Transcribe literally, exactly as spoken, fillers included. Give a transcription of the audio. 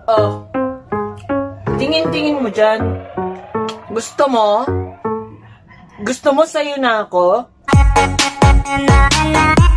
Oh. Tingin-tingin mo dyan. Gusto mo? Gusto mo sa'yo na ako?